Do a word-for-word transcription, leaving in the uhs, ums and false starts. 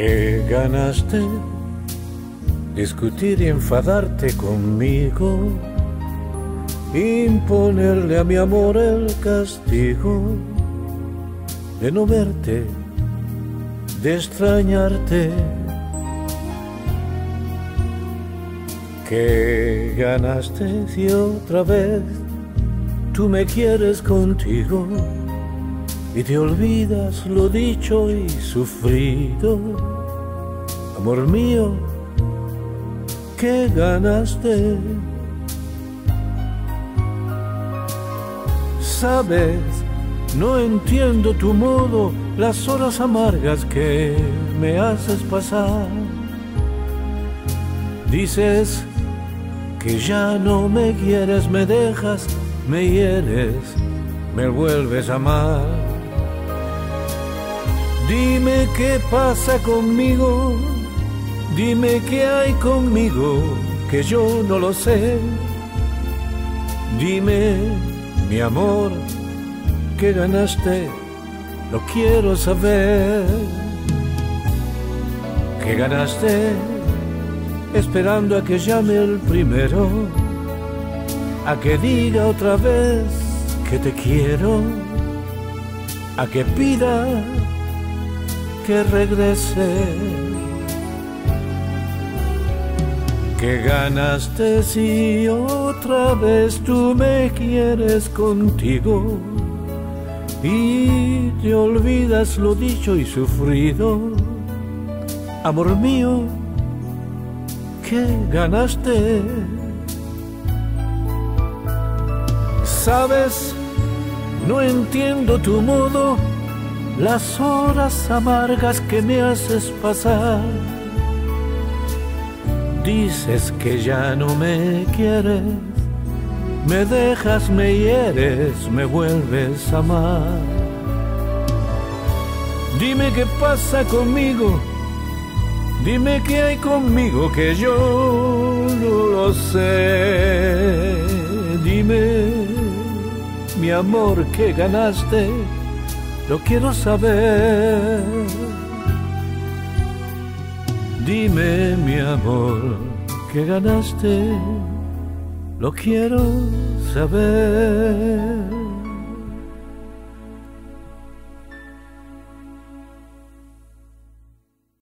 que ganaste discutir y enfadarte conmigo, imponerle a mi amor el castigo de no verte, de extrañarte. Que ganaste si otra vez tú me quieres contigo y te olvidas lo dicho y sufrido. Amor mío, ¿qué ganaste? Sabes, no entiendo tu modo, las horas amargas que me haces pasar. Dices que ya no me quieres, me dejas, me hieres, me vuelves a amar. Dime qué pasa conmigo, dime qué hay conmigo, que yo no lo sé. Dime, mi amor, ¿qué ganaste? Lo quiero saber. ¿Qué ganaste? Esperando a que llame el primero, a que diga otra vez que te quiero, a que pida que regrese. ¿Qué ganaste si otra vez tú me quieres contigo y te olvidas lo dicho y sufrido? Amor mío, ¿qué ganaste? Sabes, no entiendo tu modo, las horas amargas que me haces pasar. Dices que ya no me quieres, me dejas, me hieres, me vuelves a amar. Dime qué pasa conmigo, dime qué hay conmigo, que yo no lo sé. Dime, mi amor, ¿qué ganaste? Lo quiero saber. Dime, mi amor, ¿qué ganaste? Lo quiero saber.